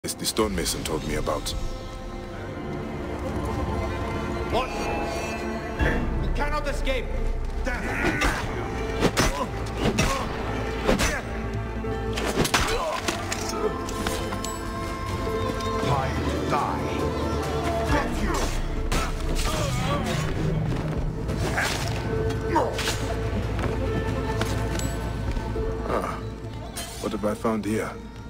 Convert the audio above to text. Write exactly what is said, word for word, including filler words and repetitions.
It's the stonemason told me about. What? You cannot escape! Hide, die. Thank you. Ah, what have I found here?